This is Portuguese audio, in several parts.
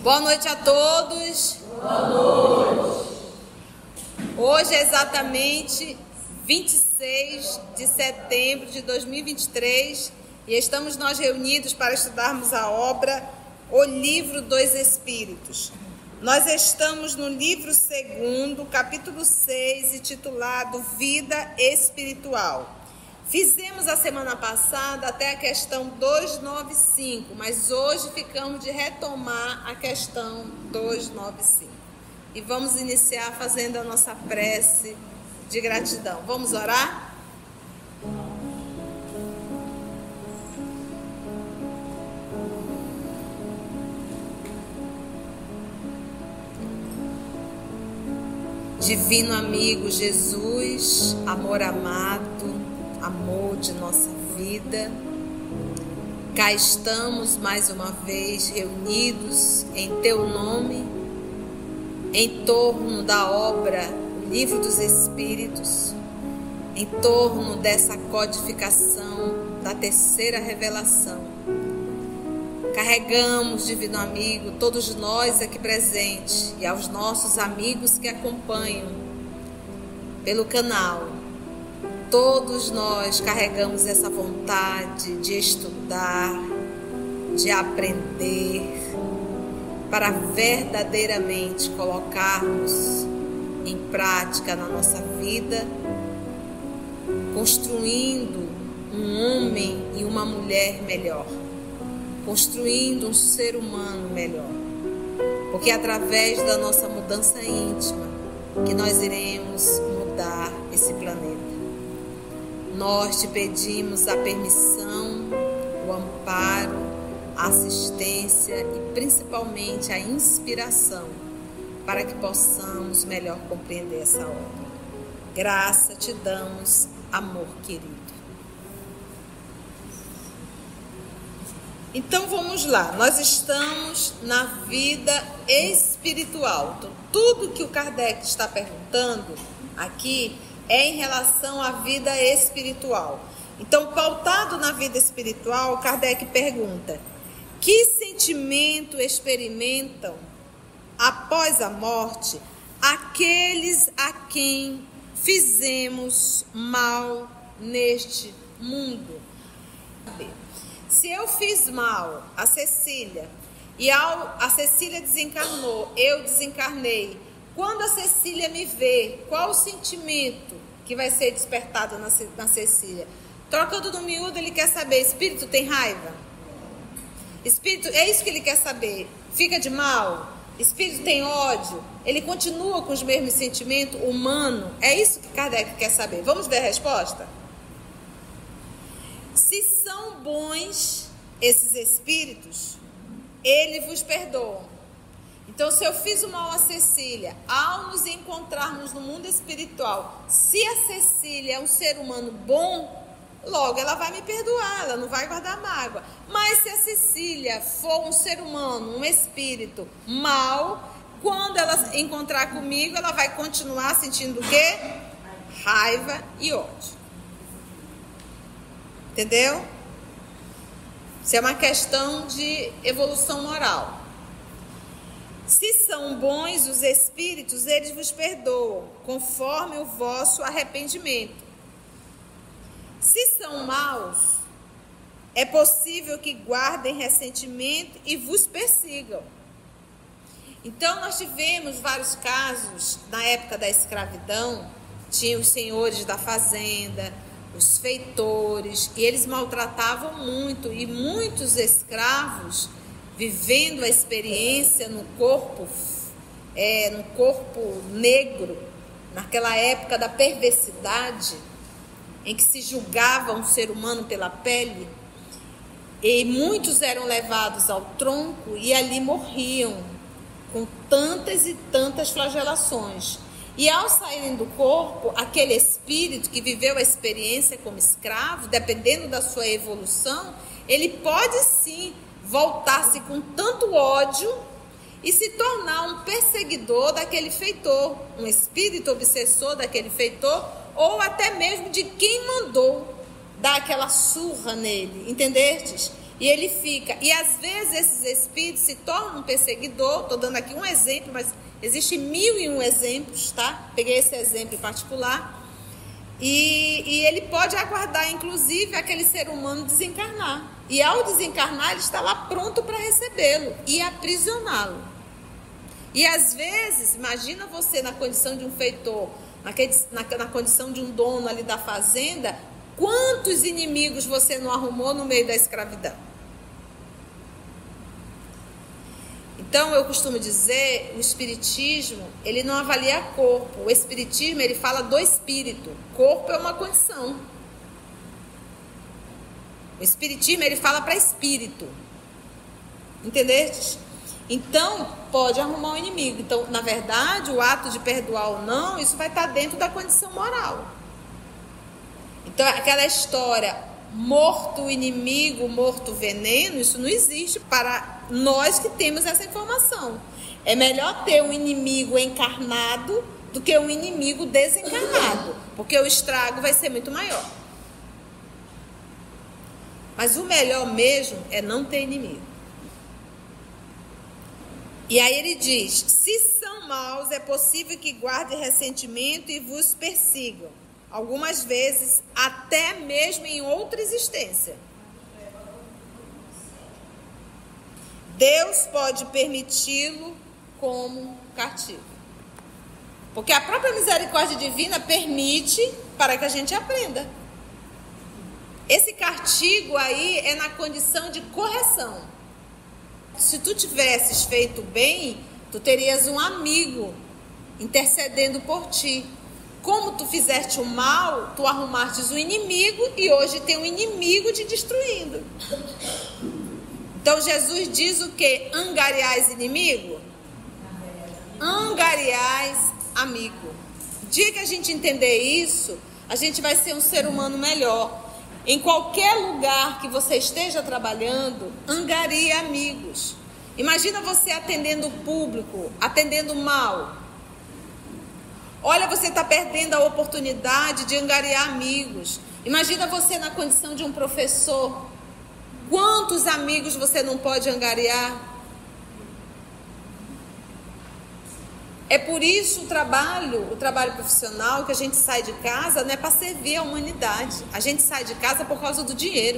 Boa noite a todos. Boa noite. Hoje é exatamente 26 de setembro de 2023 e estamos nós reunidos para estudarmos a obra O Livro dos Espíritos. Nós estamos no livro 2, capítulo 6, intitulado Vida Espiritual. Fizemos a semana passada até a questão 295, mas hoje ficamos de retomar a questão 295. E vamos iniciar fazendo a nossa prece de gratidão. Vamos orar? Divino amigo Jesus, amor amado, amor de nossa vida, cá estamos mais uma vez reunidos em Teu nome, em torno da obra Livro dos Espíritos, em torno dessa codificação da terceira revelação. Carregamos, divino amigo, todos nós aqui presentes e aos nossos amigos que acompanham pelo canal. Todos nós carregamos essa vontade de estudar, de aprender, para verdadeiramente colocarmos em prática na nossa vida, construindo um homem e uma mulher melhor, construindo um ser humano melhor, porque é através da nossa mudança íntima que nós iremos mudar esse planeta. Nós te pedimos a permissão, o amparo, a assistência e principalmente a inspiração para que possamos melhor compreender essa obra. Graça te damos, amor querido. Então vamos lá, nós estamos na vida espiritual. Então, tudo que o Kardec está perguntando aqui é em relação à vida espiritual. Então, pautado na vida espiritual, Kardec pergunta: que sentimento experimentam após a morte aqueles a quem fizemos mal neste mundo? Se eu fiz mal a Cecília e a Cecília desencarnou, eu desencarnei, quando a Cecília me vê, qual o sentimento que vai ser despertado na Cecília? Trocando no miúdo, ele quer saber: espírito tem raiva? Espírito, é isso que ele quer saber. Fica de mal? Espírito tem ódio? Ele continua com os mesmos sentimentos humanos? É isso que Kardec quer saber. Vamos ver a resposta? Se são bons esses espíritos, ele vos perdoa. Então, se eu fiz o mal a Cecília, ao nos encontrarmos no mundo espiritual, se a Cecília é um ser humano bom, logo ela vai me perdoar, ela não vai guardar mágoa. Mas se a Cecília for um ser humano, um espírito mau, quando ela encontrar comigo, ela vai continuar sentindo o quê? Raiva e ódio. Entendeu? Isso é uma questão de evolução moral. Se são bons os espíritos, eles vos perdoam, conforme o vosso arrependimento. Se são maus, é possível que guardem ressentimento e vos persigam. Então, nós tivemos vários casos, na época da escravidão, tinha os senhores da fazenda, os feitores, e eles maltratavam muito, e muitos escravos, vivendo a experiência no corpo negro, naquela época da perversidade, em que se julgava um ser humano pela pele, e muitos eram levados ao tronco e ali morriam, com tantas e tantas flagelações. E ao saírem do corpo, aquele espírito que viveu a experiência como escravo, dependendo da sua evolução, ele pode sim voltar-se com tanto ódio e se tornar um perseguidor daquele feitor, um espírito obsessor daquele feitor, ou até mesmo de quem mandou dar aquela surra nele, entendestes? E ele fica, e às vezes esses espíritos se tornam um perseguidor. Estou dando aqui um exemplo, mas existem 1001 exemplos, tá? Peguei esse exemplo em particular. E ele pode aguardar, inclusive, aquele ser humano desencarnar. E ao desencarnar, ele está lá pronto para recebê-lo e aprisioná-lo. E às vezes, imagina você na condição de um feitor, na condição de um dono ali da fazenda, quantos inimigos você não arrumou no meio da escravidão? Então, eu costumo dizer, o espiritismo, ele não avalia corpo. O espiritismo, ele fala do espírito. Corpo é uma condição. O espiritismo, ele fala para espírito. Entendeste? Então, pode arrumar um inimigo. Então, na verdade, o ato de perdoar ou não, isso vai estar dentro da condição moral. Então, aquela história, morto inimigo, morto veneno, isso não existe para nós que temos essa informação. É melhor ter um inimigo encarnado do que um inimigo desencarnado, porque o estrago vai ser muito maior. Mas o melhor mesmo é não ter inimigo. E aí ele diz: se são maus, é possível que guardem ressentimento e vos persigam, algumas vezes até mesmo em outra existência. Deus pode permiti-lo como castigo. Porque a própria misericórdia divina permite para que a gente aprenda. Esse castigo aí é na condição de correção. Se tu tivesses feito bem, tu terias um amigo intercedendo por ti. Como tu fizeste o mal, tu arrumastes um inimigo e hoje tem um inimigo te destruindo. Então Jesus diz o quê? Angariais inimigo? Angariais amigo. O dia que a gente entender isso, a gente vai ser um ser humano melhor. Em qualquer lugar que você esteja trabalhando, angarie amigos. Imagina você atendendo o público, atendendo mal. Olha, você está perdendo a oportunidade de angariar amigos. Imagina você na condição de um professor. Quantos amigos você não pode angariar? É por isso o trabalho profissional, que a gente sai de casa, não é para servir a humanidade. A gente sai de casa por causa do dinheiro.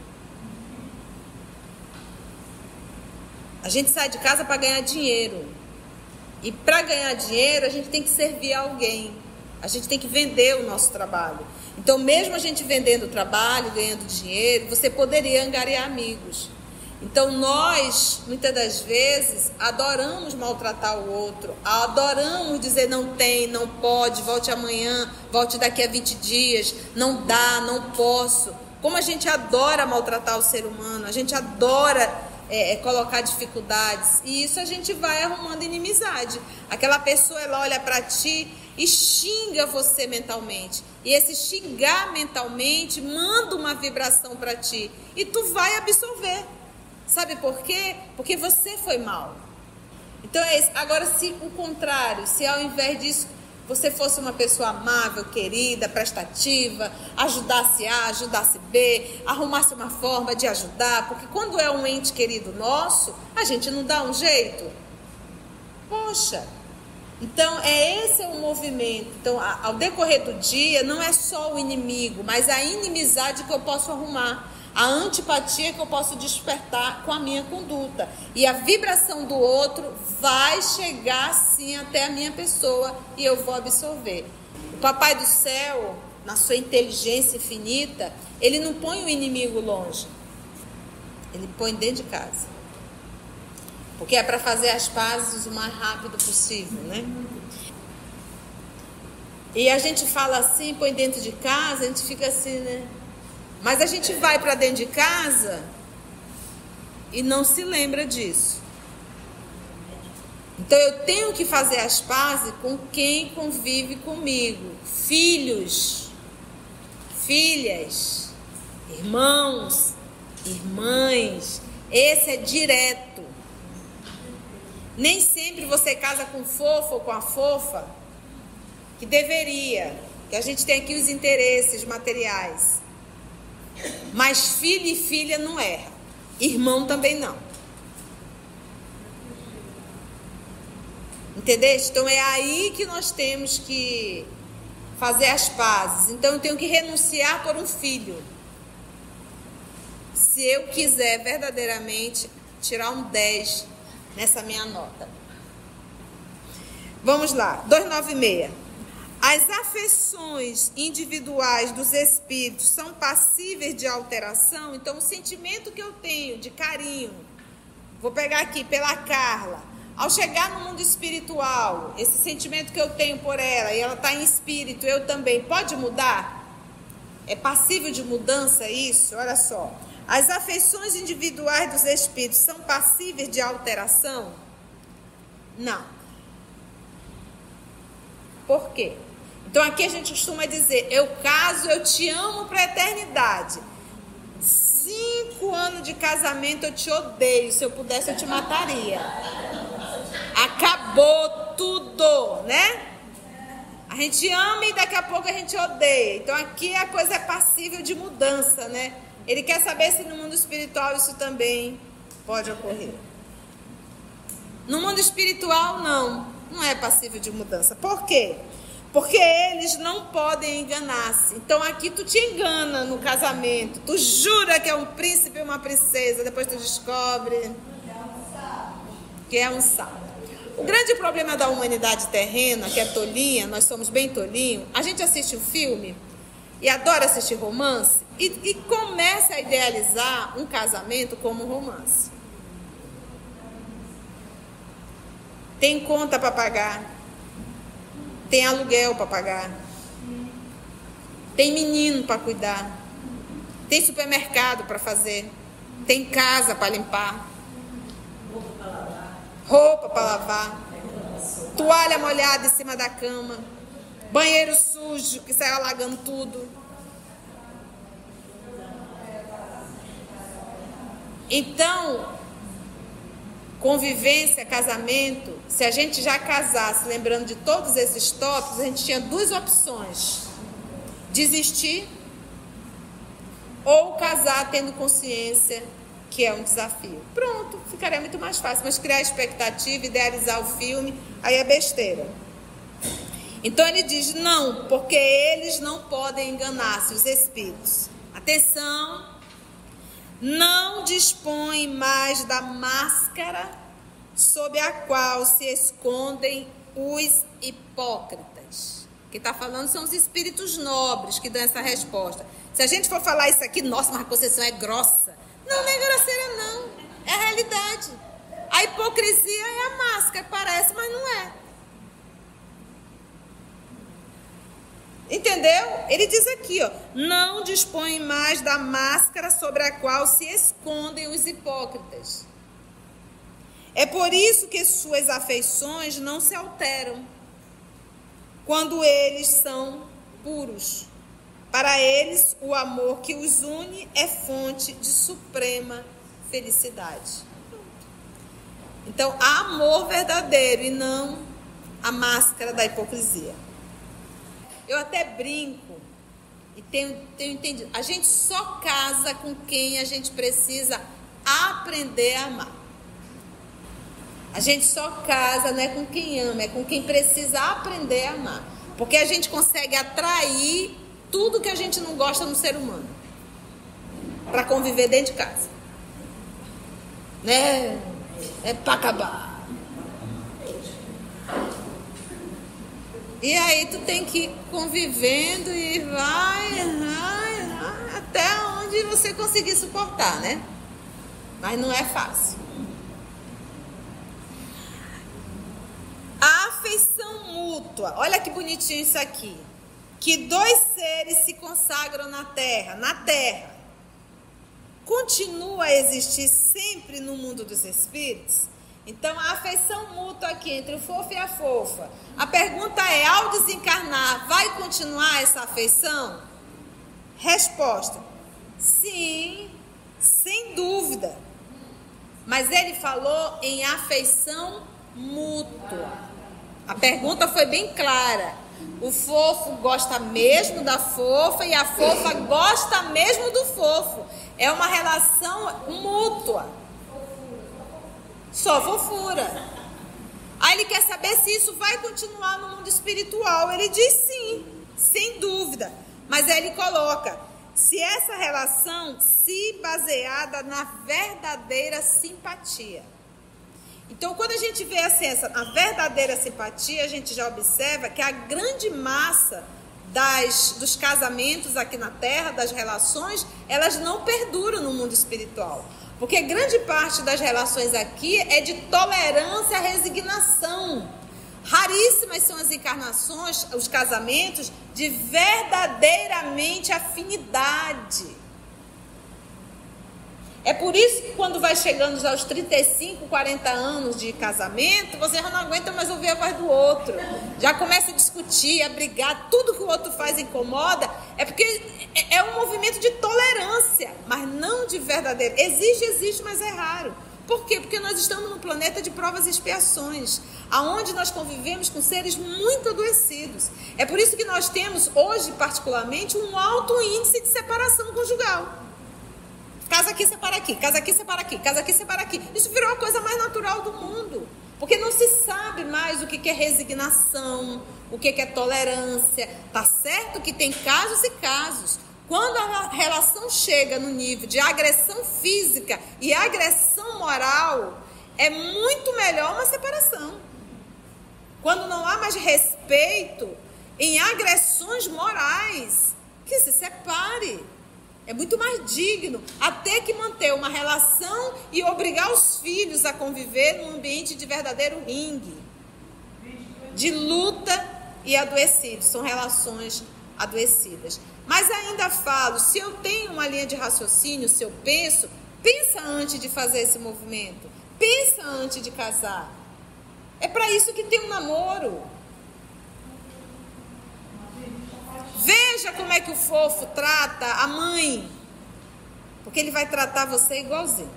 A gente sai de casa para ganhar dinheiro. E para ganhar dinheiro, a gente tem que servir a alguém. A gente tem que vender o nosso trabalho. Então, mesmo a gente vendendo o trabalho, ganhando dinheiro, você poderia angariar amigos. Então, nós, muitas das vezes, adoramos maltratar o outro, adoramos dizer não tem, não pode, volte amanhã, volte daqui a 20 dias, não dá, não posso. Como a gente adora maltratar o ser humano, a gente adora colocar dificuldades, e isso a gente vai arrumando inimizade. Aquela pessoa, ela olha para ti e xinga você mentalmente, e esse xingar mentalmente manda uma vibração para ti, e tu vai absorver. Sabe por quê? Porque você foi mal. Então é isso. Agora, se o contrário, se ao invés disso você fosse uma pessoa amável, querida, prestativa, ajudasse A, ajudasse B, arrumasse uma forma de ajudar, porque quando é um ente querido nosso, a gente não dá um jeito. Poxa, então esse é o movimento. Então, ao decorrer do dia, não é só o inimigo, mas a inimizade que eu posso arrumar, a antipatia que eu posso despertar com a minha conduta. E a vibração do outro vai chegar sim até a minha pessoa e eu vou absorver. O Papai do Céu, na sua inteligência infinita, ele não põe o inimigo longe. Ele põe dentro de casa. Porque é para fazer as pazes o mais rápido possível, né? E a gente fala assim, põe dentro de casa, a gente fica assim, né? Mas a gente vai para dentro de casa e não se lembra disso. Então eu tenho que fazer as pazes com quem convive comigo. Filhos, filhas, irmãos, irmãs. Esse é direto. Nem sempre você casa com o fofo ou com a fofa, que deveria. Que a gente tem aqui os interesses materiais. Mas filho e filha não erra. Irmão também não. Entendeu? Então é aí que nós temos que fazer as pazes. Então eu tenho que renunciar por um filho. Se eu quiser verdadeiramente tirar um 10 nessa minha nota. Vamos lá, 296. As afeições individuais dos espíritos são passíveis de alteração. Então o sentimento que eu tenho de carinho, vou pegar aqui pela Carla, ao chegar no mundo espiritual, esse sentimento que eu tenho por ela, e ela está em espírito, eu também, pode mudar? É passível de mudança isso? Olha só. As afeições individuais dos espíritos são passíveis de alteração? Não. Por quê? Então aqui a gente costuma dizer, eu caso, eu te amo para a eternidade. 5 anos de casamento eu te odeio, se eu pudesse eu te mataria. Acabou tudo, né? A gente ama e daqui a pouco a gente odeia. Então aqui a coisa é passível de mudança, né? Ele quer saber se no mundo espiritual isso também pode ocorrer. No mundo espiritual não é passível de mudança. Por quê? Porque eles não podem enganar-se. Então aqui tu te engana no casamento, tu jura que é um príncipe e uma princesa, depois tu descobre que é um sapo. O grande problema da humanidade terrena, que é tolinha, nós somos bem tolinhos, a gente assiste um filme e adora assistir romance e começa a idealizar um casamento como um romance. Tem conta para pagar, tem aluguel para pagar, tem menino para cuidar, tem supermercado para fazer, tem casa para limpar, roupa para lavar, toalha molhada em cima da cama, banheiro sujo que sai alagando tudo. Então, convivência, casamento, se a gente já casasse lembrando de todos esses tópicos, a gente tinha 2 opções: desistir ou casar tendo consciência que é um desafio. Pronto, ficaria muito mais fácil. Mas criar expectativa, idealizar o filme, aí é besteira. Então ele diz não, porque eles não podem enganar-se, os espíritos. Atenção, não dispõem mais da máscara sob a qual se escondem os hipócritas. Quem está falando são os espíritos nobres que dão essa resposta. Se a gente for falar isso aqui, nossa, mas a Conceição é grossa. Não é grosseira não, é a realidade. A hipocrisia é a máscara, parece, mas não é. Entendeu? Ele diz aqui, ó, não dispõe mais da máscara sobre a qual se escondem os hipócritas. É por isso que suas afeições não se alteram quando eles são puros. Para eles, o amor que os une é fonte de suprema felicidade. Então, há amor verdadeiro e não a máscara da hipocrisia. Eu até brinco e tenho entendido. A gente só casa com quem a gente precisa aprender a amar. A gente só casa não é com quem ama, é com quem precisa aprender a amar. Porque a gente consegue atrair tudo que a gente não gosta no ser humano para conviver dentro de casa, né? É para acabar. E aí tu tem que ir convivendo e vai até onde você conseguir suportar, né? Mas não é fácil. A afeição mútua, olha que bonitinho isso aqui. Que 2 seres se consagram na terra, continua a existir sempre no mundo dos espíritos? Então, a afeição mútua aqui entre o fofo e a fofa. A pergunta é, ao desencarnar, vai continuar essa afeição? Resposta, sim, sem dúvida. Mas ele falou em afeição mútua. A pergunta foi bem clara. O fofo gosta mesmo da fofa e a fofa gosta mesmo do fofo. É uma relação mútua. Só fofura. Aí ele quer saber se isso vai continuar no mundo espiritual. Ele diz sim, sem dúvida. Mas aí ele coloca, se essa relação se baseada na verdadeira simpatia. Então, quando a gente vê assim, a verdadeira simpatia, a gente já observa que a grande massa dos casamentos aqui na Terra, das relações, elas não perduram no mundo espiritual. Porque grande parte das relações aqui é de tolerância à resignação. Raríssimas são as encarnações, os casamentos de verdadeiramente afinidade. É por isso que quando vai chegando aos 35, 40 anos de casamento, você já não aguenta mais ouvir a voz do outro. Já começa a discutir, a brigar, tudo que o outro faz incomoda. É porque é um movimento de tolerância, mas não de verdadeiro. Existe, mas é raro. Por quê? Porque nós estamos num planeta de provas e expiações, aonde nós convivemos com seres muito adoecidos. É por isso que nós temos, hoje particularmente, um alto índice de separação conjugal. Casa aqui, separa aqui, casa aqui, separa aqui, casa aqui, separa aqui. Isso virou a coisa mais natural do mundo. Porque não se sabe mais o que é resignação, o que é tolerância. Tá certo que tem casos e casos. Quando a relação chega no nível de agressão física e agressão moral, é muito melhor uma separação. Quando não há mais respeito em agressões morais, que se separe. É muito mais digno a ter que manter uma relação e obrigar os filhos a conviver num ambiente de verdadeiro ringue, de luta e adoecidos. São relações adoecidas. Mas ainda falo, se eu tenho uma linha de raciocínio, se eu penso, pensa antes de fazer esse movimento. Pensa antes de casar. É para isso que tem um namoro. Veja como é que o fofo trata a mãe. Porque ele vai tratar você igualzinho.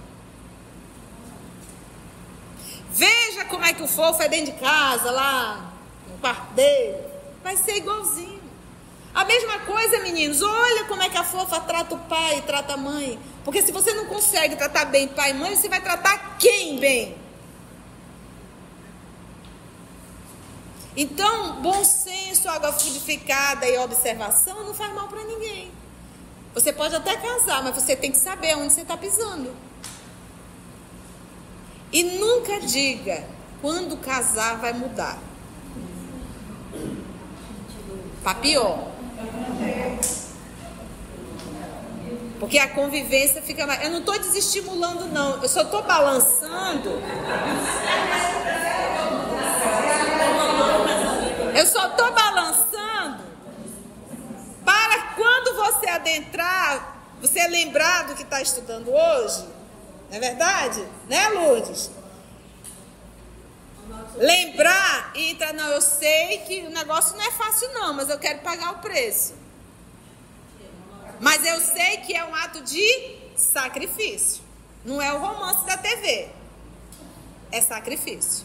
Veja como é que o fofo é dentro de casa, lá no quarto dele. Vai ser igualzinho. A mesma coisa, meninos. Olha como é que a fofa trata o pai e trata a mãe. Porque se você não consegue tratar bem pai e mãe, você vai tratar quem bem? Então, bom senso, água fluidificada e observação não faz mal para ninguém. Você pode até casar, mas você tem que saber onde você está pisando. E nunca diga quando casar vai mudar. Para pior. Porque a convivência fica mais... Eu não estou desestimulando, não. Eu só estou balançando... Eu só estou balançando para quando você adentrar, você lembrar do que está estudando hoje. Não é verdade? Né, Lourdes? Lembrar e entrar. Não, eu sei que o negócio não é fácil não, mas eu quero pagar o preço. Mas eu sei que é um ato de sacrifício. Não é o romance da TV. É sacrifício.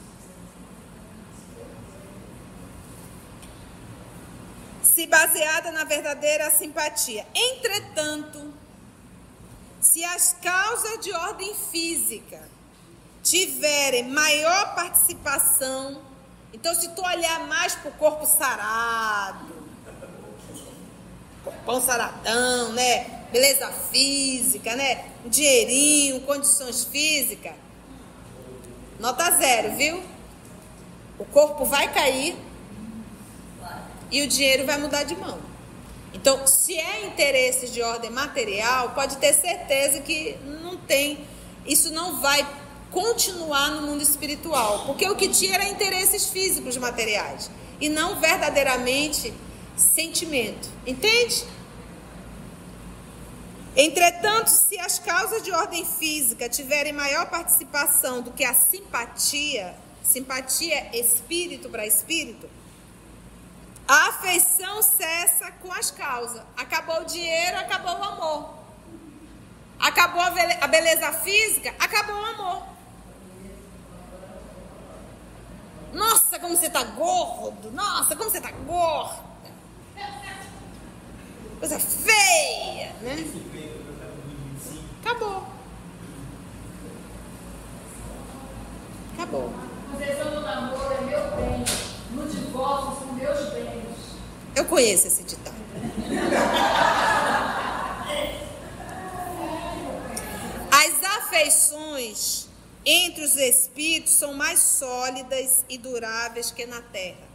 Se baseada na verdadeira simpatia. Entretanto, se as causas de ordem física tiverem maior participação, então se tu olhar mais para o corpo sarado, corpão saradão, né? Beleza física, né? Um dinheirinho, condições físicas, nota 0, viu? O corpo vai cair e o dinheiro vai mudar de mão. Então, se é interesses de ordem material, pode ter certeza que não tem, isso não vai continuar no mundo espiritual, porque o que tinha era interesses físicos materiais e não verdadeiramente sentimento, entende? Entretanto, se as causas de ordem física tiverem maior participação do que a simpatia é espírito para espírito, a afeição cessa com as causas. Acabou o dinheiro, acabou o amor. Acabou a beleza física, acabou o amor. Nossa, como você tá gordo. Nossa, como você tá gorda. Coisa feia, né? Acabou. Acabou. A questão do namoro é meu bem, no divórcio são meus bens. Eu conheço esse ditado. As afeições entre os espíritos são mais sólidas e duráveis que na terra,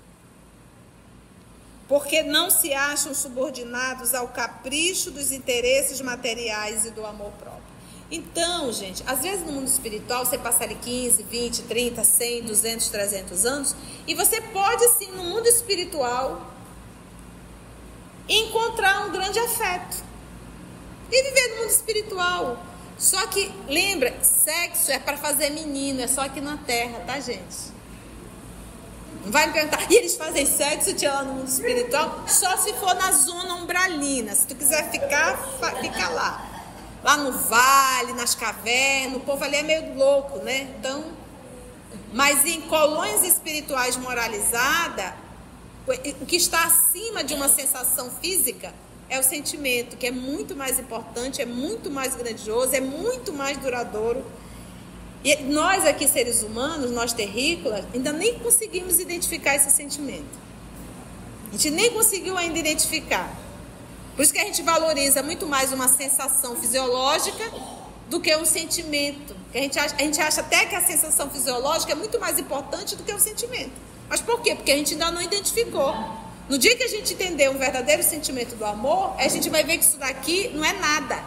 porque não se acham subordinados ao capricho dos interesses materiais e do amor próprio. Então, gente, às vezes no mundo espiritual você passa ali 15, 20, 30, 100, 200, 300 anos e você pode sim, no mundo espiritual, encontrar um grande afeto e viver no mundo espiritual. Só que, lembra, sexo é para fazer menino, é só aqui na terra, tá, gente? Não vai me perguntar, e eles fazem sexo, tia, lá no mundo espiritual? Só se for na zona umbralina. Se tu quiser ficar, fica lá. Lá no vale, nas cavernas, o povo ali é meio louco, né? Então, mas em colônias espirituais moralizadas, o que está acima de uma sensação física é o sentimento, que é muito mais importante, é muito mais grandioso, é muito mais duradouro. E nós aqui, seres humanos, nós terrícolas, ainda nem conseguimos identificar esse sentimento. A gente nem conseguiu ainda identificar. Por isso que a gente valoriza muito mais uma sensação fisiológica do que um sentimento. A gente acha até que a sensação fisiológica é muito mais importante do que o sentimento. Mas por quê? Porque a gente ainda não identificou. No dia que a gente entender um verdadeiro sentimento do amor, a gente vai ver que isso daqui não é nada.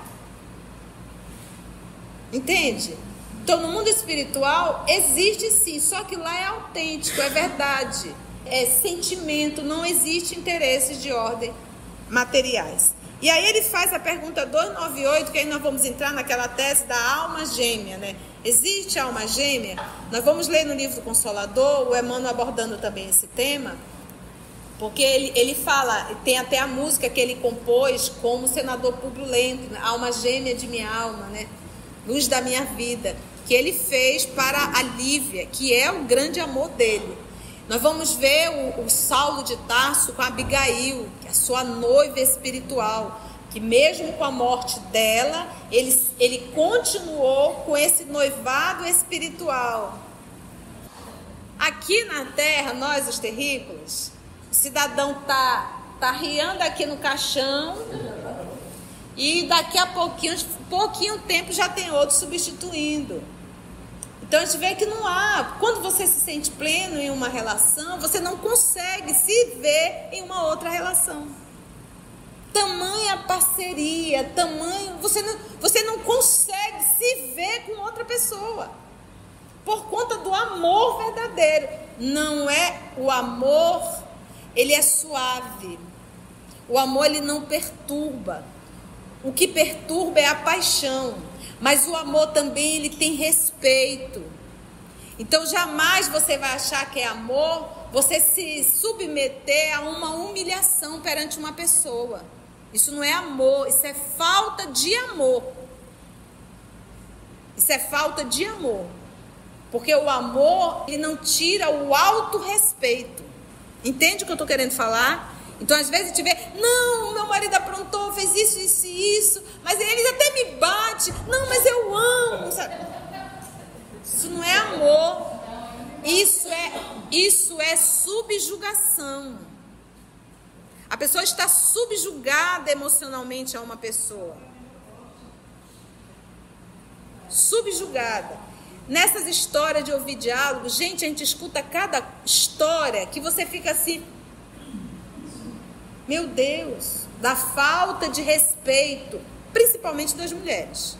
Entende? Então, no mundo espiritual, existe sim, só que lá é autêntico, é verdade. É sentimento, não existe interesses de ordem materiais. E aí ele faz a pergunta 298, que aí nós vamos entrar naquela tese da alma gêmea, né? Existe alma gêmea? Nós vamos ler no livro do Consolador, o Emmanuel abordando também esse tema, porque ele fala, tem até a música que ele compôs como o senador Públio Lento, né? Alma gêmea de minha alma, né? Luz da minha vida, que ele fez para a Lívia, que é o grande amor dele. Nós vamos ver o Saulo de Tarso com a Abigail, que é a sua noiva espiritual, que mesmo com a morte dela, ele continuou com esse noivado espiritual. Aqui na terra, nós os terrícolas, o cidadão tá riando aqui no caixão e daqui a pouquinho tempo já tem outro substituindo. Então a gente vê que não há, quando você se sente pleno em uma relação, você não consegue se ver em uma outra relação. Tamanha parceria, você não consegue se ver com outra pessoa, por conta do amor verdadeiro. Não é o amor, ele é suave. O amor, ele não perturba. O que perturba é a paixão. Mas o amor também, ele tem respeito. Então jamais você vai achar que é amor, você se submeter a uma humilhação perante uma pessoa. Isso não é amor, isso é falta de amor. Isso é falta de amor. Porque o amor, ele não tira o autorrespeito. Entende o que eu estou querendo falar? Então, às vezes, a gente vê, não, meu marido aprontou, fez isso, isso e isso, mas ele até me bate, não, mas eu amo, sabe? Isso não é amor, isso é subjugação. A pessoa está subjugada emocionalmente a uma pessoa. Subjugada. Nessas histórias de ouvir diálogo, gente, a gente escuta cada história que você fica assim... Meu Deus, da falta de respeito, principalmente das mulheres.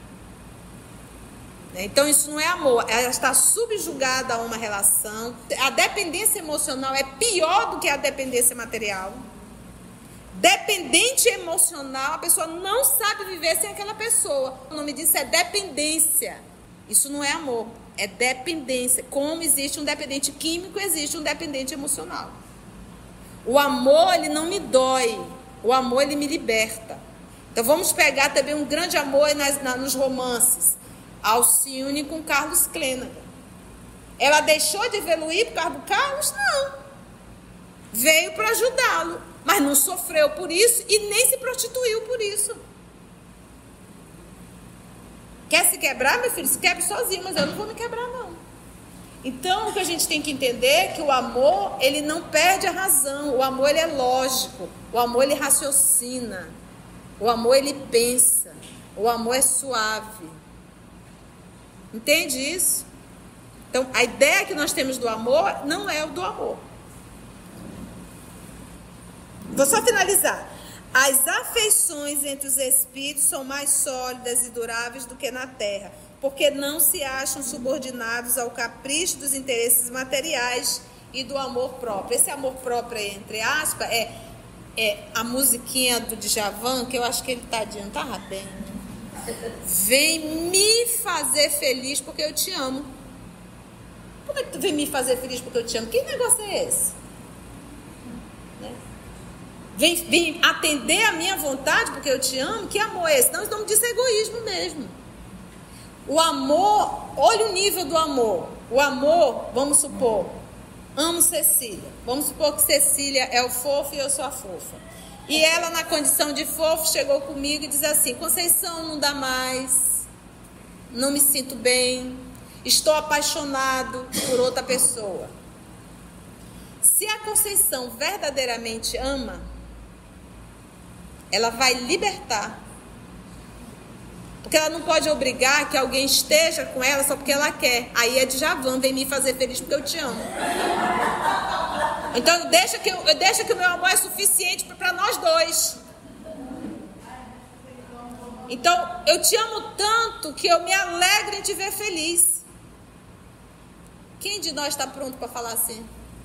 Então isso não é amor, ela está subjugada a uma relação. A dependência emocional é pior do que a dependência material. Dependente emocional, a pessoa não sabe viver sem aquela pessoa. O nome disso é dependência. Isso não é amor, é dependência. Como existe um dependente químico, existe um dependente emocional. O amor, ele não me dói. O amor, ele me liberta. Então, vamos pegar também um grande amor nos romances. Alcione com Carlos Clênaga. Ela deixou de evoluir por causa do Carlos? Não. Veio para ajudá-lo. Mas não sofreu por isso e nem se prostituiu por isso. Quer se quebrar, meu filho? Se quebre sozinho, mas eu não vou me quebrar, não. Então, o que a gente tem que entender é que o amor, ele não perde a razão. O amor, ele é lógico. O amor, ele raciocina. O amor, ele pensa. O amor é suave. Entende isso? Então, a ideia que nós temos do amor não é o do amor. Vou só finalizar. As afeições entre os espíritos são mais sólidas e duráveis do que na terra, porque não se acham subordinados ao capricho dos interesses materiais e do amor próprio. Esse amor próprio, entre aspas, é a musiquinha do Djavan, que eu acho que ele tadinho, tava bem. Vem me fazer feliz porque eu te amo. Como é que tu vem me fazer feliz porque eu te amo? Que negócio é esse? Né? Vem atender a minha vontade porque eu te amo? Que amor é esse? Não, o nome disso é egoísmo mesmo. O amor, olha o nível do amor. O amor, vamos supor, amo Cecília. Vamos supor que Cecília é o fofo e eu sou a fofa. E ela, na condição de fofo, chegou comigo e diz assim: Conceição, não dá mais, não me sinto bem, estou apaixonado por outra pessoa. Se a Conceição verdadeiramente ama, ela vai libertar. Porque ela não pode obrigar que alguém esteja com ela só porque ela quer. Aí é Djavan, vem me fazer feliz porque eu te amo. Então deixa que o meu amor é suficiente para nós dois. Então eu te amo tanto que eu me alegro em te ver feliz. Quem de nós está pronto para falar assim?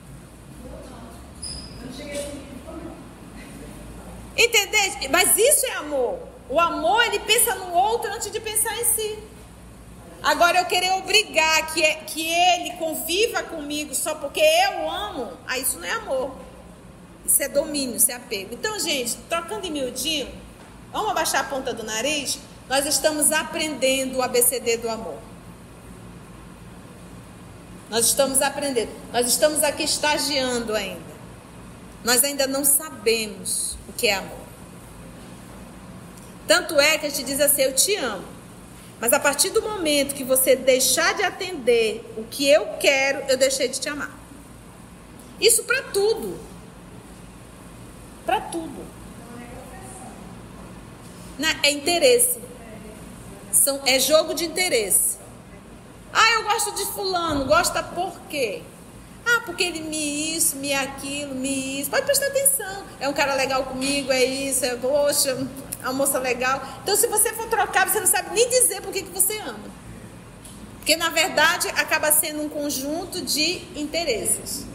Entendeu? Mas isso é amor. O amor, ele pensa no outro antes de pensar em si. Agora, eu querer obrigar que ele conviva comigo só porque eu amo, isso não é amor. Isso é domínio, isso é apego. Então, gente, trocando em miudinho, vamos abaixar a ponta do nariz. Nós estamos aprendendo o ABCD do amor. Nós estamos aprendendo. Nós estamos aqui estagiando ainda. Nós ainda não sabemos o que é amor. Tanto é que a gente diz assim: eu te amo. Mas a partir do momento que você deixar de atender o que eu quero, eu deixei de te amar. Isso para tudo. Para tudo. É interesse. É jogo de interesse. Eu gosto de fulano. Gosta por quê? Porque ele me isso, me aquilo, me isso. Pode prestar atenção. É um cara legal comigo, é isso, poxa, é uma moça legal. Então, se você for trocar, você não sabe nem dizer por que você ama. Porque, na verdade, acaba sendo um conjunto de interesses.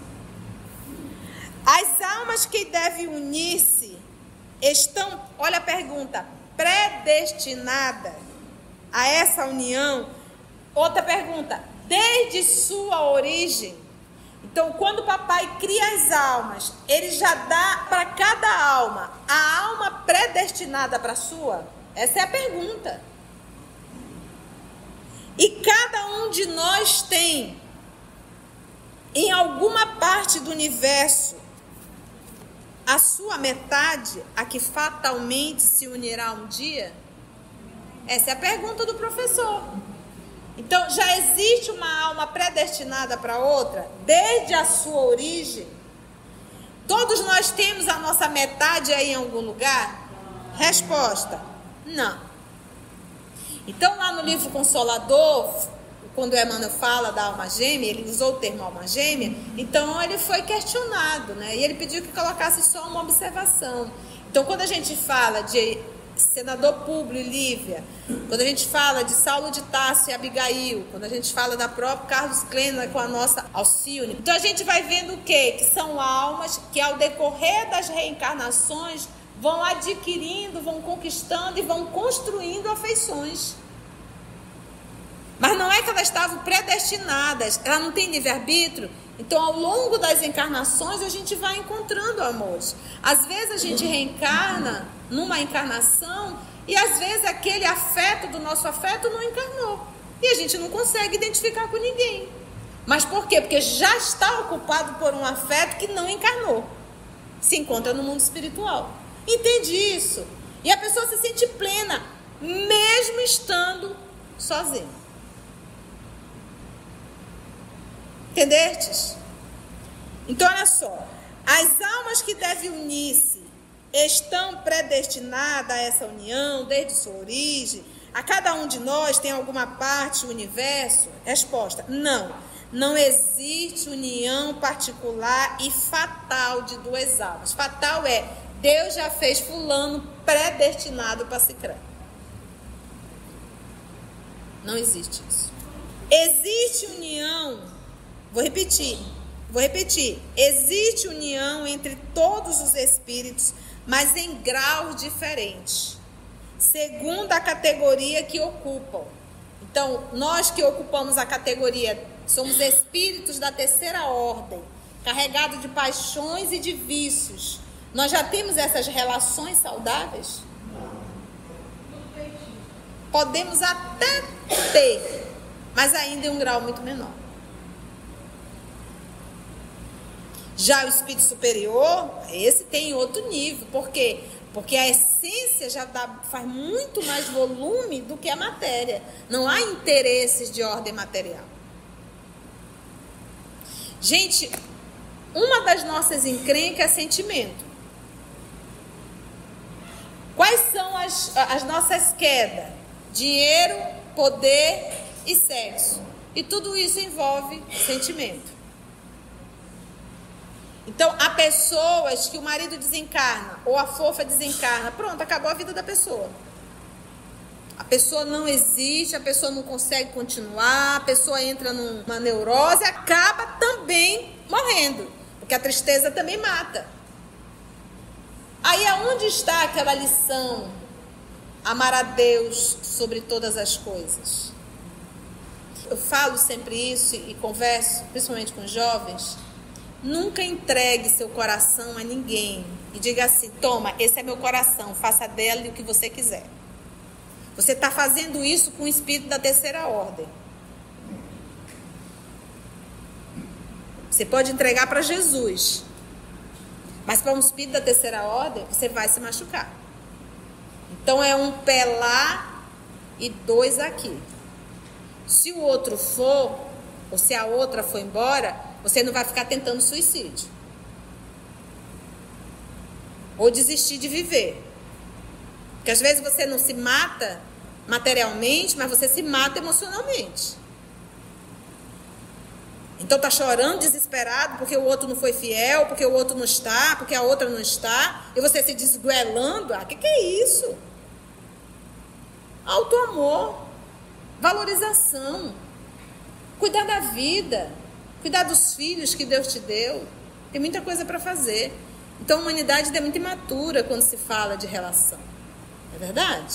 As almas que devem unir-se estão, olha a pergunta, predestinadas a essa união. Outra pergunta, desde sua origem. Então, quando o papai cria as almas, ele já dá para cada alma a alma predestinada para a sua? Essa é a pergunta. E cada um de nós tem, em alguma parte do universo, a sua metade, a que fatalmente se unirá um dia? Essa é a pergunta do professor. Então, já existe uma alma predestinada para outra, desde a sua origem? Todos nós temos a nossa metade aí em algum lugar? Resposta: não. Então, lá no livro Consolador, quando o Emmanuel fala da alma gêmea, ele usou o termo alma gêmea, então ele foi questionado, né? E ele pediu que colocasse só uma observação. Então, quando a gente fala de senador Públio e Lívia, quando a gente fala de Saulo de Tarso e Abigail, quando a gente fala da própria Carlos Klena com a nossa Alcione, então a gente vai vendo o quê? Que são almas que ao decorrer das reencarnações vão adquirindo, vão conquistando e vão construindo afeições. Mas não é que elas estavam predestinadas, ela não tem livre-arbítrio. Então, ao longo das encarnações, a gente vai encontrando amores. Às vezes a gente reencarna numa encarnação e às vezes aquele afeto do nosso afeto não encarnou. E a gente não consegue identificar com ninguém. Mas por quê? Porque já está ocupado por um afeto que não encarnou. Se encontra no mundo espiritual. Entende isso? E a pessoa se sente plena, mesmo estando sozinho. Entendestes? Então, olha só. As almas que devem unir-se estão predestinadas a essa união desde sua origem? A cada um de nós tem alguma parte do universo? Resposta: não. Não existe união particular e fatal de duas almas. Fatal é, Deus já fez fulano predestinado para Cicrano. Não existe isso. Existe união, vou repetir. Existe união entre todos os espíritos, mas em graus diferentes, segundo a categoria que ocupam. Então, nós que ocupamos a categoria, somos espíritos da terceira ordem, carregados de paixões e de vícios. Nós já temos essas relações saudáveis? Podemos até ter, mas ainda em um grau muito menor. Já o espírito superior, esse tem outro nível. Por quê? Porque a essência já faz muito mais volume do que a matéria. Não há interesses de ordem material. Gente, uma das nossas encrencas é sentimento. Quais são as nossas quedas? Dinheiro, poder e sexo. E tudo isso envolve sentimento. Então, há pessoas que o marido desencarna ou a fofa desencarna. Pronto, acabou a vida da pessoa. A pessoa não existe, a pessoa não consegue continuar, a pessoa entra numa neurose e acaba também morrendo. Porque a tristeza também mata. Aí, aonde está aquela lição? Amar a Deus sobre todas as coisas. Eu falo sempre isso e converso, principalmente com jovens. Nunca entregue seu coração a ninguém e diga assim: toma, esse é meu coração, faça dele o que você quiser. Você está fazendo isso com o espírito da terceira ordem. Você pode entregar para Jesus, mas para um espírito da terceira ordem, você vai se machucar. Então é um pé lá e dois aqui. Se o outro for, ou se a outra for embora, você não vai ficar tentando suicídio. Ou desistir de viver. Porque às vezes você não se mata materialmente, mas você se mata emocionalmente. Então tá chorando, desesperado, porque o outro não foi fiel, porque o outro não está, porque a outra não está, e você se desguelando. O que é isso? Auto-amor, valorização, cuidar da vida, cuidar dos filhos que Deus te deu. Tem muita coisa para fazer. Então a humanidade é muito imatura quando se fala de relação. É verdade?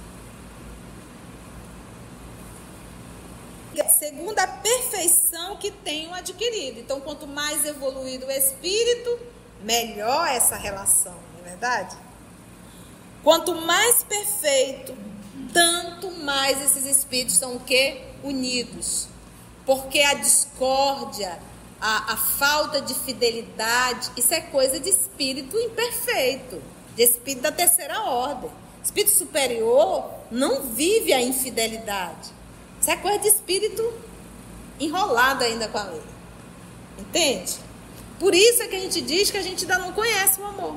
Segundo a perfeição que tenham adquirido. Então, quanto mais evoluído o espírito, melhor essa relação. Não é verdade? Quanto mais perfeito, tanto mais esses espíritos são o quê? Unidos. Porque a discórdia, a falta de fidelidade, isso é coisa de espírito imperfeito, de espírito da terceira ordem. Espírito superior não vive a infidelidade. Isso é coisa de espírito enrolado ainda com a lei. Entende? Por isso é que a gente diz que a gente ainda não conhece o amor.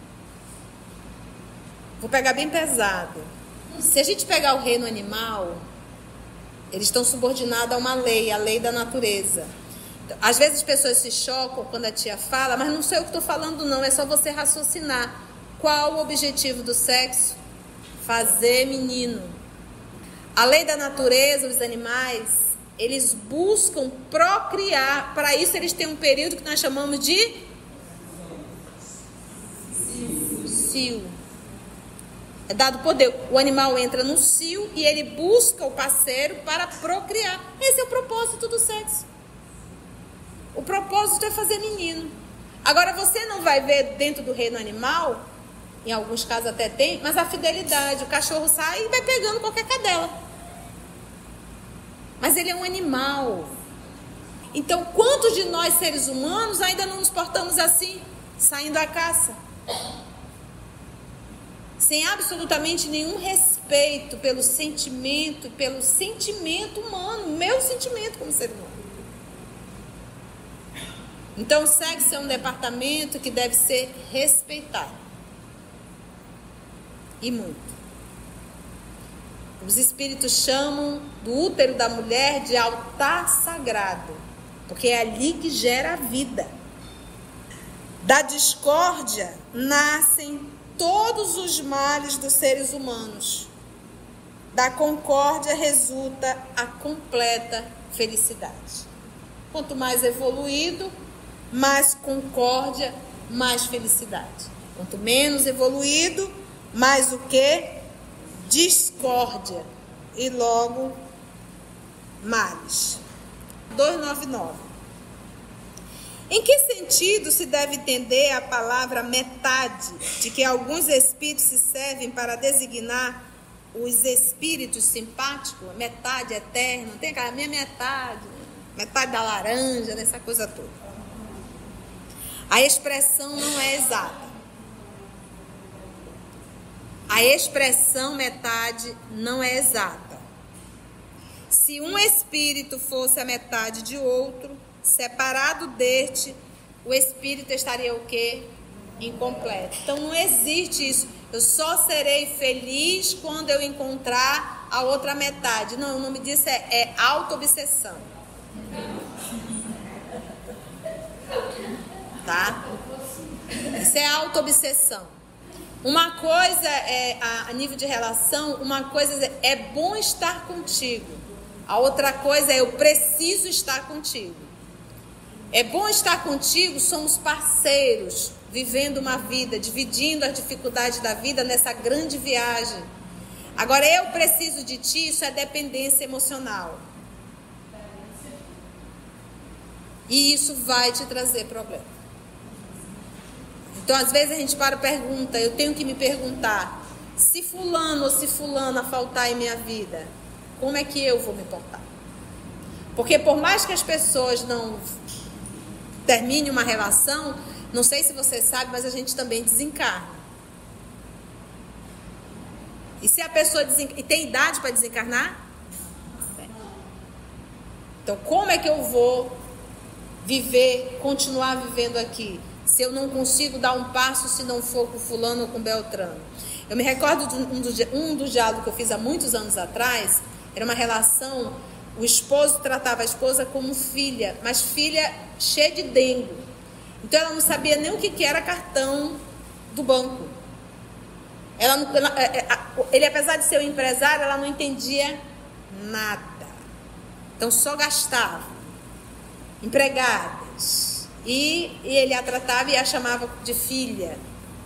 Vou pegar bem pesado. Se a gente pegar o reino animal, eles estão subordinados a uma lei, a lei da natureza. Às vezes as pessoas se chocam quando a tia fala, mas não sei o que estou falando não, é só você raciocinar. Qual o objetivo do sexo? Fazer menino. A lei da natureza, os animais, eles buscam procriar. Para isso eles têm um período que nós chamamos de cio. É dado poder. O animal entra no cio e ele busca o parceiro para procriar. Esse é o propósito do sexo. O propósito é fazer menino. Agora você não vai ver dentro do reino animal, em alguns casos até tem, mas a fidelidade. O cachorro sai e vai pegando qualquer cadela. Mas ele é um animal. Então, quantos de nós seres humanos ainda não nos portamos assim, saindo à caça? Sem absolutamente nenhum respeito respeito pelo sentimento humano, meu sentimento como ser humano. Então, o sexo é um departamento que deve ser respeitado. E muito. Os espíritos chamam do útero da mulher de altar sagrado, porque é ali que gera a vida. Da discórdia nascem todos os males dos seres humanos. Da concórdia resulta a completa felicidade. Quanto mais evoluído, mais concórdia, mais felicidade. Quanto menos evoluído, mais o quê? Discórdia. E logo, males. 299. Em que sentido se deve entender a palavra metade, de que alguns espíritos se servem para designar os espíritos simpáticos? Metade eterna, tem aquela minha metade da laranja, nessa coisa toda. A expressão não é exata. A expressão metade não é exata. Se um espírito fosse a metade de outro, separado deste, o espírito estaria o quê? Incompleto. Então não existe isso. Eu só serei feliz quando eu encontrar a outra metade. Não, o nome disso é auto-obsessão. Tá? Isso é auto-obsessão. Uma coisa é, a nível de relação, uma coisa é bom estar contigo. A outra coisa é eu preciso estar contigo. É bom estar contigo, somos parceiros, vivendo uma vida, dividindo as dificuldades da vida nessa grande viagem. Agora, eu preciso de ti, isso é dependência emocional. E isso vai te trazer problema. Então, às vezes a gente para e pergunta, eu tenho que me perguntar, se fulano ou se fulana faltar em minha vida, como é que eu vou me portar? Porque por mais que as pessoas não terminem uma relação, não sei se você sabe, mas a gente também desencarna. E se a pessoa e tem idade para desencarnar? Então, como é que eu vou viver, continuar vivendo aqui? Se eu não consigo dar um passo se não for com fulano ou com Beltrano. Eu me recordo de um dos diálogos que eu fiz há muitos anos atrás. Era uma relação, o esposo tratava a esposa como filha, mas filha cheia de dengue. Então ela não sabia nem o que era cartão do banco. Ele, apesar de ser um empresário, ela não entendia nada. Então só gastava. Empregadas. E ele a tratava e a chamava de filha.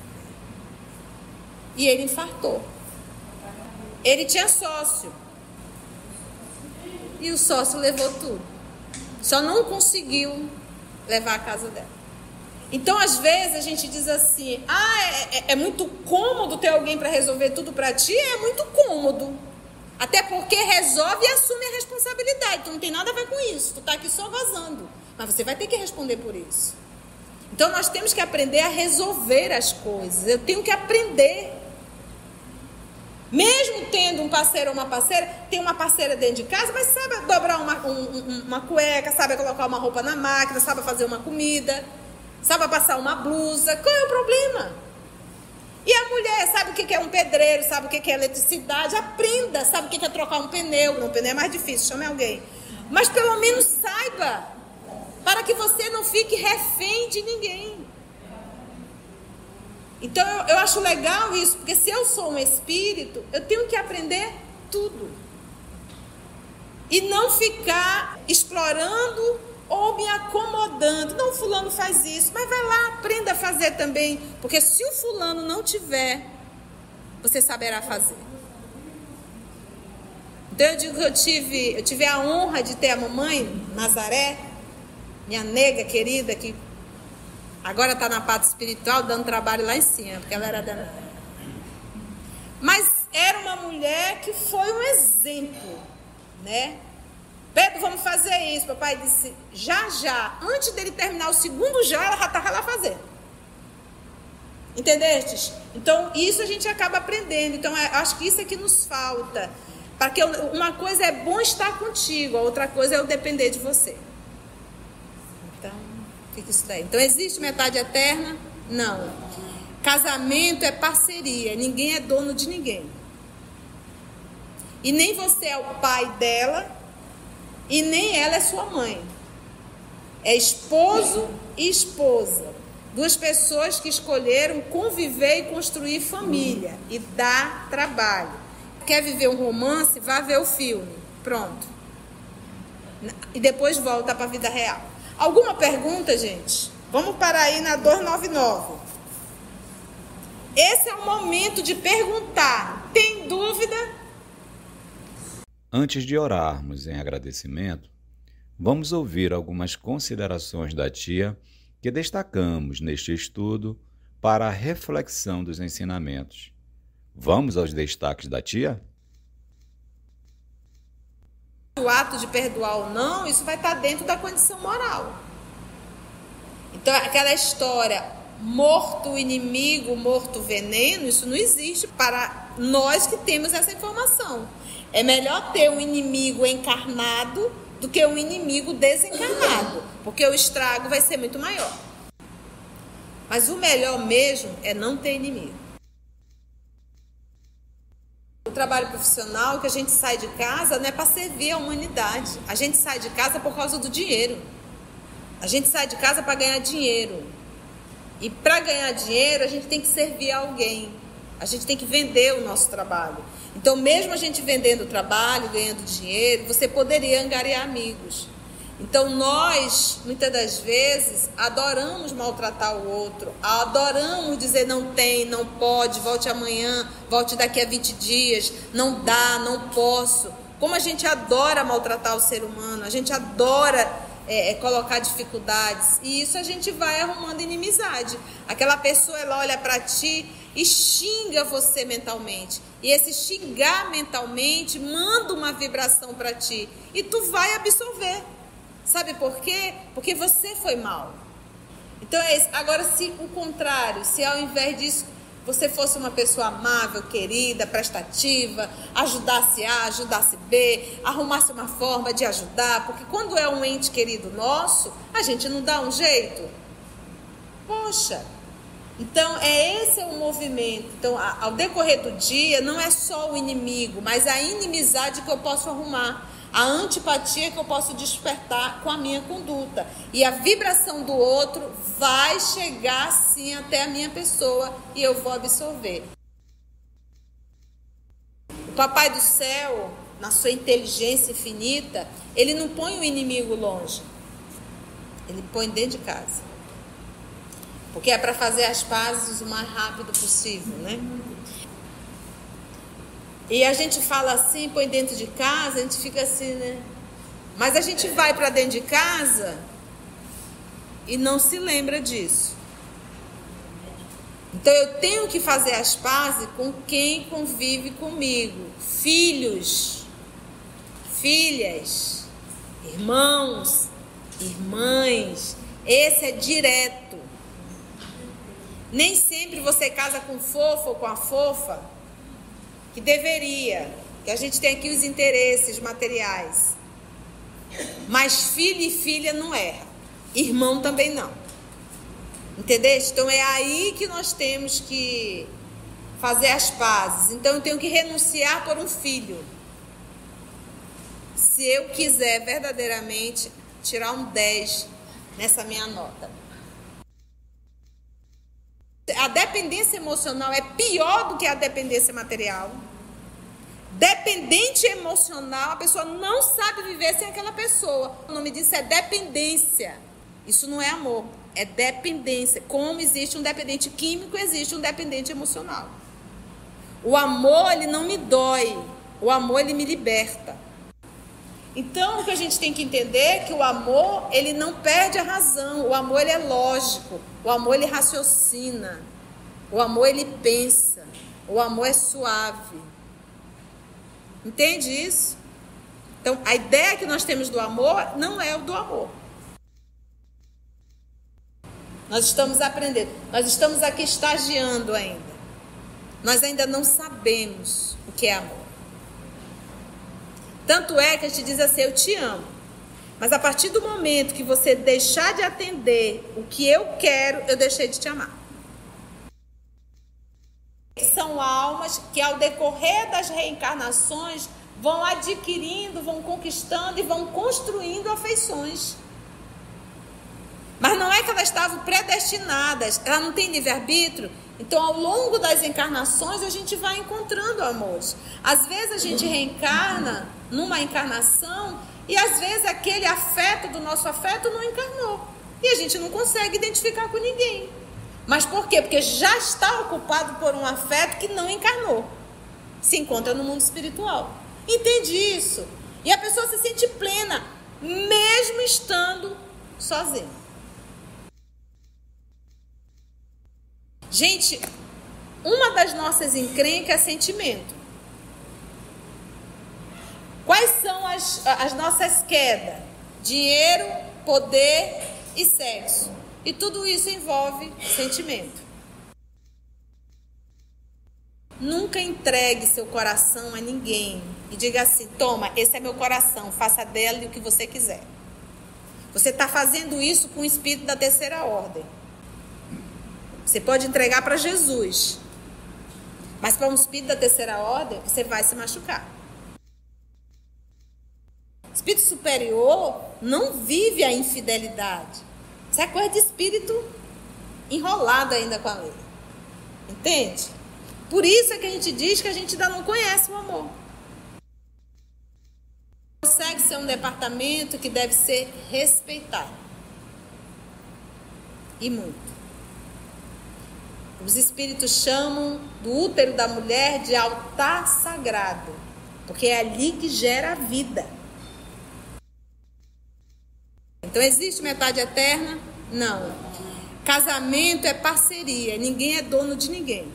E ele infartou. Ele tinha sócio. E o sócio levou tudo. Só não conseguiu levar a casa dela. Então, às vezes, a gente diz assim, é muito cômodo ter alguém para resolver tudo para ti. É muito cômodo. Até porque resolve e assume a responsabilidade. Tu não tem nada a ver com isso. Tu tá aqui só vazando. Mas você vai ter que responder por isso. Então, nós temos que aprender a resolver as coisas. Eu tenho que aprender. Mesmo tendo um parceiro ou uma parceira, tem uma parceira dentro de casa, mas sabe dobrar uma cueca, sabe colocar uma roupa na máquina, sabe fazer uma comida, sabe passar uma blusa. Qual é o problema? E a mulher sabe o que é um pedreiro, sabe o que é eletricidade, aprenda, sabe o que é trocar um pneu. Um pneu é mais difícil, chame alguém. Mas pelo menos saiba, para que você não fique refém de ninguém. Então eu acho legal isso, porque se eu sou um espírito, eu tenho que aprender tudo. E não ficar explorando ou me acomodando. Não, fulano faz isso, mas vai lá, aprenda a fazer também. Porque se o fulano não tiver, você saberá fazer. Então eu digo que eu tive a honra de ter a mamãe, Nazaré, minha nega querida, que agora está na parte espiritual, dando trabalho lá em cima, porque ela era danada. Mas era uma mulher que foi um exemplo, né? Pedro, vamos fazer isso. Papai disse, já. Antes dele terminar o segundo já, ela já estava lá fazendo. Entendestes? Então, isso a gente acaba aprendendo. Então, acho que isso é que nos falta. Porque uma coisa é bom estar contigo, a outra coisa é eu depender de você. Então, o que isso daí? Então, existe metade eterna? Não. Casamento é parceria, ninguém é dono de ninguém. E nem você é o pai dela, e nem ela é sua mãe. É esposo e esposa. Duas pessoas que escolheram conviver e construir família e dar trabalho. Quer viver um romance? Vá ver o filme. Pronto. E depois volta para a vida real. Alguma pergunta, gente? Vamos parar aí na 299. Esse é o momento de perguntar. Tem dúvida? Antes de orarmos em agradecimento, vamos ouvir algumas considerações da tia que destacamos neste estudo para a reflexão dos ensinamentos. Vamos aos destaques da tia? O ato de perdoar ou não, isso vai estar dentro da condição moral. Então, aquela história, morto inimigo, morto veneno, isso não existe para nós que temos essa informação. É melhor ter um inimigo encarnado do que um inimigo desencarnado, porque o estrago vai ser muito maior. Mas o melhor mesmo é não ter inimigo. O trabalho profissional, que a gente sai de casa, não é para servir a humanidade. A gente sai de casa por causa do dinheiro. A gente sai de casa para ganhar dinheiro. E para ganhar dinheiro, a gente tem que servir a alguém. A gente tem que vender o nosso trabalho. Então, mesmo a gente vendendo o trabalho, ganhando dinheiro, você poderia angariar amigos. Então, nós, muitas das vezes, adoramos maltratar o outro, adoramos dizer não tem, não pode, volte amanhã, volte daqui a 20 dias, não dá, não posso. Como a gente adora maltratar o ser humano, a gente adora colocar dificuldades, e isso a gente vai arrumando inimizade. Aquela pessoa, ela olha para ti e xinga você mentalmente, e esse xingar mentalmente manda uma vibração para ti, e tu vai absorver. Sabe por quê? Porque você foi mal. Então é isso. Agora, se o contrário, se ao invés disso você fosse uma pessoa amável, querida, prestativa, ajudasse A, ajudasse B, arrumasse uma forma de ajudar, porque quando é um ente querido nosso, a gente não dá um jeito. Poxa, então esse é o movimento. Então, ao decorrer do dia, não é só o inimigo, mas a inimizade que eu posso arrumar, a antipatia que eu posso despertar com a minha conduta. E a vibração do outro vai chegar sim até a minha pessoa e eu vou absorver. O Papai do Céu, na sua inteligência infinita, ele não põe o inimigo longe. Ele põe dentro de casa. Porque é para fazer as pazes o mais rápido possível, né? E a gente fala assim, põe dentro de casa, a gente fica assim, né? Mas a gente vai para dentro de casa e não se lembra disso. Então eu tenho que fazer as pazes com quem convive comigo. Filhos, filhas, irmãos, irmãs. Esse é direto. Nem sempre você casa com o fofo ou com a fofa, que deveria, que a gente tem aqui os interesses materiais. Mas filho e filha não erra. Irmão também não. Entendeu? Então é aí que nós temos que fazer as pazes. Então eu tenho que renunciar por um filho. Se eu quiser verdadeiramente tirar um 10 nessa minha nota. A dependência emocional é pior do que a dependência material. Dependente emocional, a pessoa não sabe viver sem aquela pessoa. O nome disso é dependência. Isso não é amor, é dependência. Como existe um dependente químico, existe um dependente emocional. O amor, ele não me dói. O amor, ele me liberta. Então, o que a gente tem que entender é que o amor, ele não perde a razão. O amor, ele é lógico. O amor, ele raciocina. O amor, ele pensa. O amor é suave. Entende isso? Então, a ideia que nós temos do amor não é o do amor. Nós estamos aprendendo. Nós estamos aqui estagiando ainda. Nós ainda não sabemos o que é amor. Tanto é que a gente diz assim, eu te amo. Mas a partir do momento que você deixar de atender o que eu quero, eu deixei de te amar. São almas que ao decorrer das reencarnações vão adquirindo, vão conquistando e vão construindo afeições. Mas não é que elas estavam predestinadas, ela não tem livre-arbítrio. Então, ao longo das encarnações, a gente vai encontrando amores. Às vezes a gente reencarna numa encarnação e às vezes aquele afeto do nosso afeto não encarnou. E a gente não consegue identificar com ninguém. Mas por quê? Porque já está ocupado por um afeto que não encarnou. Se encontra no mundo espiritual. Entende isso? E a pessoa se sente plena, mesmo estando sozinha. Gente, uma das nossas encrencas é sentimento. Quais são as nossas quedas? Dinheiro, poder e sexo. E tudo isso envolve sentimento. Nunca entregue seu coração a ninguém e diga assim, toma, esse é meu coração, faça dele o que você quiser. Você está fazendo isso com o espírito da terceira ordem. Você pode entregar para Jesus, mas para um espírito da terceira ordem, você vai se machucar. O espírito superior não vive a infidelidade. Isso é coisa de espírito enrolado ainda com a lei. Entende? Por isso é que a gente diz que a gente ainda não conhece o amor. Consegue ser um departamento que deve ser respeitado. E muito. Os espíritos chamam do útero da mulher de altar sagrado, porque é ali que gera a vida. Então existe metade eterna? Não. Casamento é parceria, ninguém é dono de ninguém.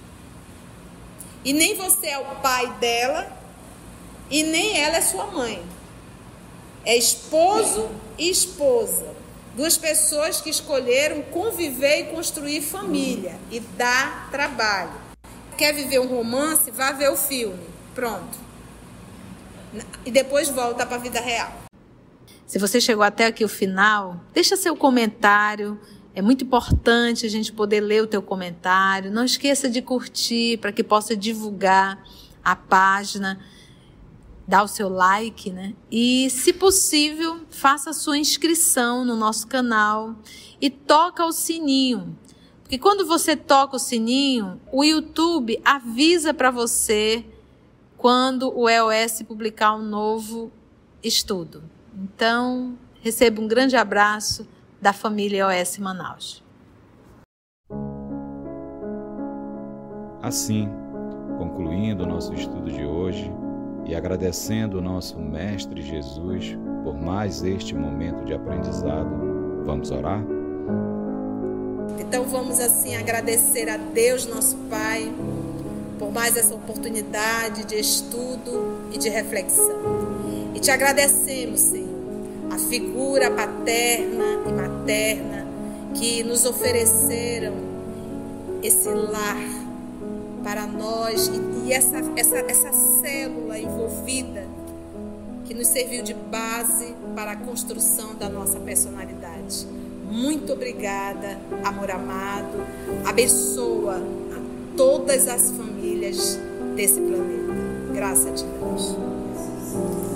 E nem você é o pai dela, e nem ela é sua mãe. É esposo e esposa. Duas pessoas que escolheram conviver e construir família e dar trabalho. Quer viver um romance? Vá ver o filme. Pronto. E depois volta para a vida real. Se você chegou até aqui o final, deixa seu comentário. É muito importante a gente poder ler o teu comentário. Não esqueça de curtir para que possa divulgar a página. Dá o seu like, né? E, se possível, faça a sua inscrição no nosso canal e toca o sininho. Porque quando você toca o sininho, o YouTube avisa para você quando o EOS publicar um novo estudo. Então, receba um grande abraço da família EOS Manaus. Assim, concluindo o nosso estudo de hoje, e agradecendo o nosso Mestre Jesus por mais este momento de aprendizado, vamos orar? Então vamos assim agradecer a Deus, nosso Pai, por mais essa oportunidade de estudo e de reflexão. E te agradecemos, Senhor, a figura paterna e materna que nos ofereceram esse lar para nós e essa célula envolvida que nos serviu de base para a construção da nossa personalidade. Muito obrigada, amor amado. Abençoa a todas as famílias desse planeta. Graças a Deus.